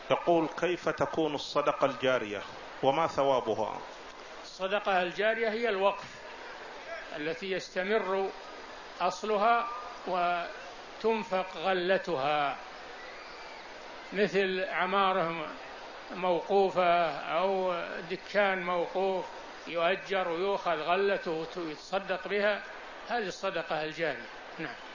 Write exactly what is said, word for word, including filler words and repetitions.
يقول: كيف تكون الصدقة الجارية وما ثوابها؟ الصدقة الجارية هي الوقف التي يستمر أصلها وتنفق غلتها، مثل عمارة موقوفة أو دكان موقوف يؤجر ويؤخذ غلته ويتصدق بها، هذه الصدقة الجارية. نعم.